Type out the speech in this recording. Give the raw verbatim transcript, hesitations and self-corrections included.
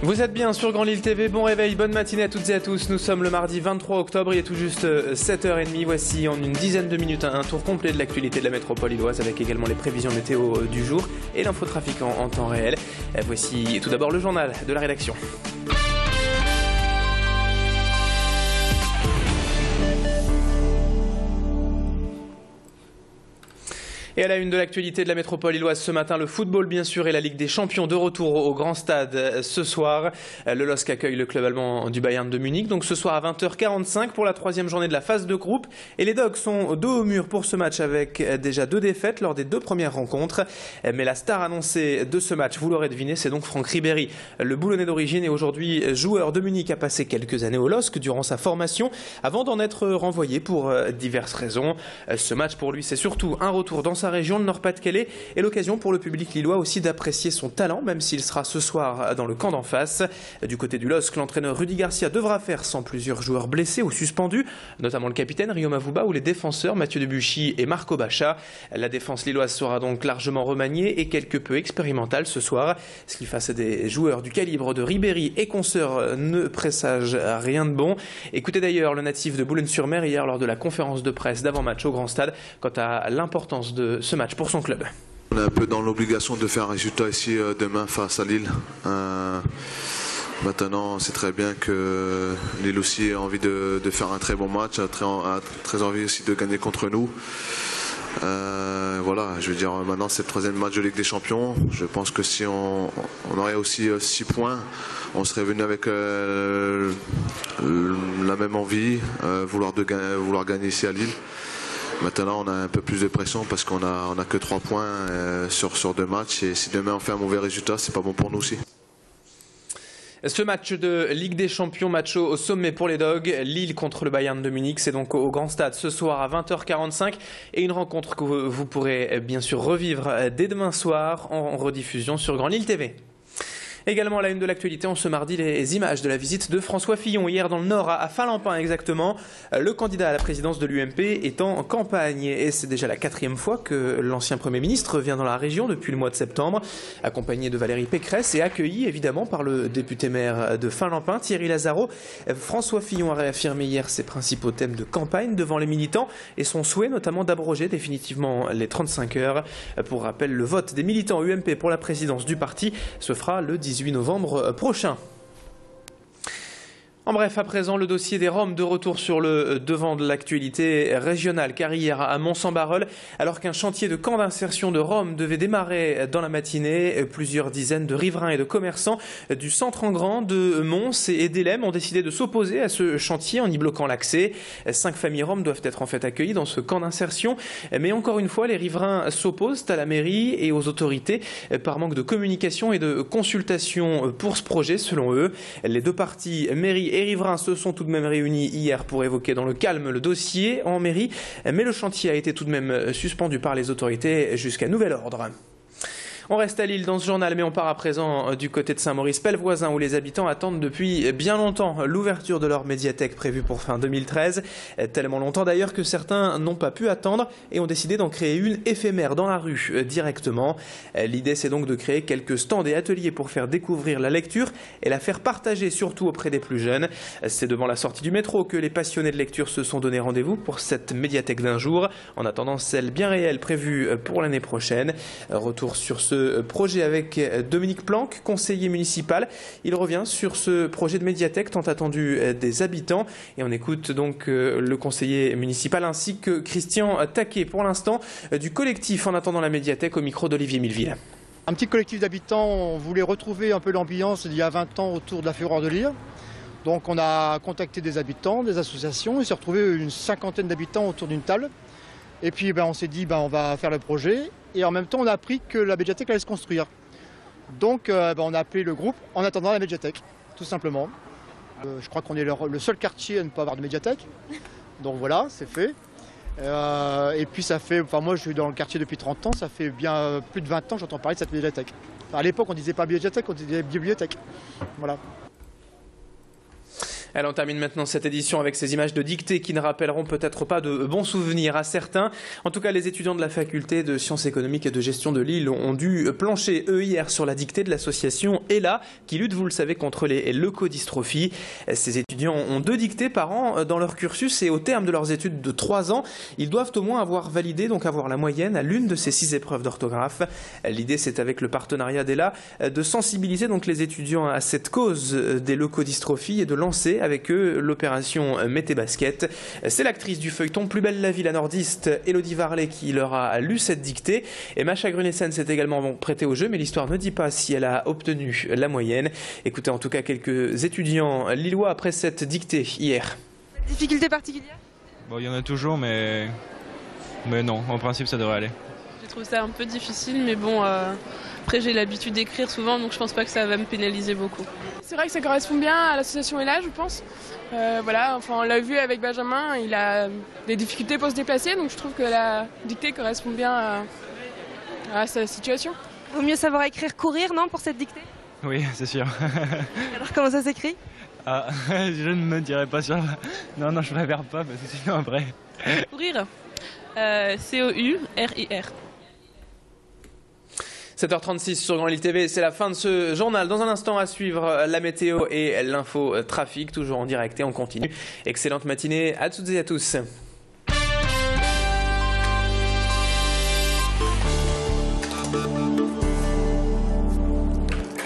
Vous êtes bien sur Grand Lille T V, bon réveil, bonne matinée à toutes et à tous. Nous sommes le mardi vingt-trois octobre, il est tout juste sept heures trente. Voici en une dizaine de minutes un tour complet de l'actualité de la métropole lilloise avec également les prévisions météo du jour et l'infotrafic en, en temps réel. Voici tout d'abord le journal de la rédaction. Et à la une de l'actualité de la métropole lilloise ce matin, le football bien sûr et la Ligue des Champions de retour au Grand Stade ce soir. Le L O S C accueille le club allemand du Bayern de Munich. Donc ce soir à vingt heures quarante-cinq pour la troisième journée de la phase de groupe. Et les Dogs sont dos au mur pour ce match avec déjà deux défaites lors des deux premières rencontres. Mais la star annoncée de ce match, vous l'aurez deviné, c'est donc Franck Ribéry. Le Boulonnais d'origine est aujourd'hui joueur de Munich, a passé quelques années au L O S C durant sa formation avant d'en être renvoyé pour diverses raisons. Ce match pour lui c'est surtout un retour dans sa région, le Nord-Pas-de-Calais, et l'occasion pour le public lillois aussi d'apprécier son talent, même s'il sera ce soir dans le camp d'en face. Du côté du L O S C, l'entraîneur Rudy Garcia devra faire sans plusieurs joueurs blessés ou suspendus, notamment le capitaine Rio Mavouba ou les défenseurs Mathieu Debuchy et Marco Baccia. La défense lilloise sera donc largement remaniée et quelque peu expérimentale ce soir, ce qui face à des joueurs du calibre de Ribéry et consoeurs ne présage rien de bon. Écoutez d'ailleurs le natif de Boulogne-sur-Mer hier lors de la conférence de presse d'avant-match au Grand Stade quant à l'importance de ce match pour son club. On est un peu dans l'obligation de faire un résultat ici euh, demain face à Lille. Euh, maintenant, c'est très bien que Lille aussi a envie de, de faire un très bon match, a très, a très envie aussi de gagner contre nous. Euh, voilà, je veux dire, maintenant c'est le troisième match de Ligue des Champions. Je pense que si on, on aurait aussi euh, six points, on serait venu avec euh, la même envie, euh, vouloir, de, vouloir gagner ici à Lille. Maintenant, on a un peu plus de pression parce qu'on a, on a que trois points euh, sur, sur deux matchs. Et si demain on fait un mauvais résultat, c'est pas bon pour nous aussi. Ce match de Ligue des Champions, match au sommet pour les Dogs, Lille contre le Bayern de Munich, c'est donc au Grand Stade ce soir à vingt heures quarante-cinq et une rencontre que vous pourrez bien sûr revivre dès demain soir en rediffusion sur Grand Lille T V. Également à la une de l'actualité, en ce mardi, les images de la visite de François Fillon hier dans le Nord, à Falampin exactement. Le candidat à la présidence de l'U M P est en campagne et c'est déjà la quatrième fois que l'ancien Premier ministre vient dans la région depuis le mois de septembre, accompagné de Valérie Pécresse et accueilli évidemment par le député maire de Falampin, Thierry Lazaro. François Fillon a réaffirmé hier ses principaux thèmes de campagne devant les militants et son souhait notamment d'abroger définitivement les trente-cinq heures. Pour rappel, le vote des militants U M P pour la présidence du parti se fera le dix-huit novembre prochain. En bref, à présent, le dossier des Roms de retour sur le devant de l'actualité régionale, car hier à Mons-en-Barœul, alors qu'un chantier de camp d'insertion de Roms devait démarrer dans la matinée, plusieurs dizaines de riverains et de commerçants du centre en grand de Mons et d'Élem ont décidé de s'opposer à ce chantier en y bloquant l'accès. Cinq familles Roms doivent être en fait accueillies dans ce camp d'insertion, mais encore une fois, les riverains s'opposent à la mairie et aux autorités par manque de communication et de consultation pour ce projet, selon eux. Les deux parties, mairie et riverains, se sont tout de même réunis hier pour évoquer dans le calme le dossier en mairie, mais le chantier a été tout de même suspendu par les autorités jusqu'à nouvel ordre. On reste à Lille dans ce journal, mais on part à présent du côté de Saint-Maurice-Pelvoisin où les habitants attendent depuis bien longtemps l'ouverture de leur médiathèque prévue pour fin deux mille treize. Tellement longtemps d'ailleurs que certains n'ont pas pu attendre et ont décidé d'en créer une éphémère dans la rue directement. L'idée c'est donc de créer quelques stands et ateliers pour faire découvrir la lecture et la faire partager surtout auprès des plus jeunes. C'est devant la sortie du métro que les passionnés de lecture se sont donné rendez-vous pour cette médiathèque d'un jour, en attendant celle bien réelle prévue pour l'année prochaine. Retour sur ce projet avec Dominique Planck, conseiller municipal. Il revient sur ce projet de médiathèque tant attendu des habitants et on écoute donc le conseiller municipal ainsi que Christian Taquet pour l'instant du collectif En attendant la médiathèque au micro d'Olivier Milleville. Un petit collectif d'habitants, on voulait retrouver un peu l'ambiance d'il y a vingt ans autour de la Fureur de lire. Donc on a contacté des habitants, des associations et s'est retrouvé une cinquantaine d'habitants autour d'une table. Et puis ben, on s'est dit ben, on va faire le projet et en même temps on a appris que la médiathèque allait se construire. Donc euh, ben, on a appelé le groupe En attendant la médiathèque, tout simplement. Euh, je crois qu'on est le, le seul quartier à ne pas avoir de médiathèque. Donc voilà, c'est fait. Euh, et puis ça fait, enfin moi je suis dans le quartier depuis trente ans, ça fait bien plus de vingt ans que j'entends parler de cette médiathèque. Enfin, à l'époque on disait pas médiathèque, on disait bibliothèque. Voilà. Alors on termine maintenant cette édition avec ces images de dictée qui ne rappelleront peut-être pas de bons souvenirs à certains. En tout cas, les étudiants de la faculté de sciences économiques et de gestion de Lille ont dû plancher eux hier sur la dictée de l'association E L A qui lutte, vous le savez, contre les leucodystrophies. Ces étudiants ont deux dictées par an dans leur cursus et au terme de leurs études de trois ans, ils doivent au moins avoir validé, donc avoir la moyenne à l'une de ces six épreuves d'orthographe. L'idée, c'est avec le partenariat d'E L A de sensibiliser donc les étudiants à cette cause des leucodystrophies et de lancer avec eux l'opération Mettez Basket. C'est l'actrice du feuilleton Plus belle la vie, la nordiste, Élodie Varlet, qui leur a lu cette dictée. Et Macha Grunessen s'est également prêtée au jeu, mais l'histoire ne dit pas si elle a obtenu la moyenne. Écoutez en tout cas quelques étudiants lillois après cette dictée hier. Difficulté particulière ? Bon, il y en a toujours, mais... mais non, en principe ça devrait aller. Je trouve ça un peu difficile, mais bon, euh, après j'ai l'habitude d'écrire souvent, donc je pense pas que ça va me pénaliser beaucoup. C'est vrai que ça correspond bien à l'association E L A, je pense. Euh, voilà, enfin, on l'a vu avec Benjamin, il a des difficultés pour se déplacer, donc je trouve que la dictée correspond bien à, à sa situation. Vaut mieux savoir écrire courir, non, pour cette dictée ? Oui, c'est sûr. Alors comment ça s'écrit ? Ah, je ne me dirai pas sur... Non, non, je préfère pas, parce que sinon après... Courir, euh, C O U R I R. sept heures trente-six sur Grand Lille T V, c'est la fin de ce journal. Dans un instant à suivre la météo et l'info trafic, toujours en direct et on continue. Excellente matinée à toutes et à tous.